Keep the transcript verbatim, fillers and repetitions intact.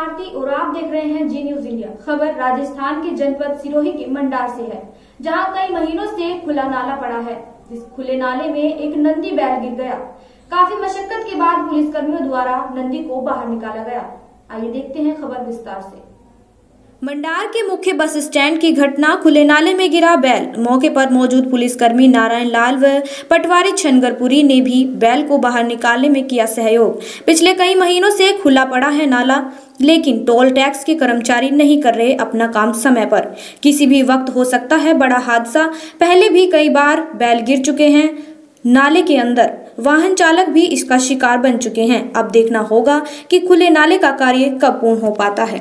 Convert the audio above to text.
आरती और आप देख रहे हैं जी न्यूज इंडिया। खबर राजस्थान के जनपद सिरोही के मंडार से है, जहां कई महीनों से खुला नाला पड़ा है। इस खुले नाले में एक नंदी बैल गिर गया। काफी मशक्कत के बाद पुलिसकर्मियों द्वारा नंदी को बाहर निकाला गया। आइए देखते हैं खबर विस्तार से। मंडार के मुख्य बस स्टैंड की घटना, खुले नाले में गिरा बैल। मौके पर मौजूद पुलिसकर्मी नारायण लाल व पटवारी छनगरपुरी ने भी बैल को बाहर निकालने में किया सहयोग। पिछले कई महीनों से खुला पड़ा है नाला, लेकिन टोल टैक्स के कर्मचारी नहीं कर रहे अपना काम समय पर। किसी भी वक्त हो सकता है बड़ा हादसा। पहले भी कई बार बैल गिर चुके हैं नाले के अंदर। वाहन चालक भी इसका शिकार बन चुके हैं। अब देखना होगा कि खुले नाले का कार्य कब पूर्ण हो पाता है।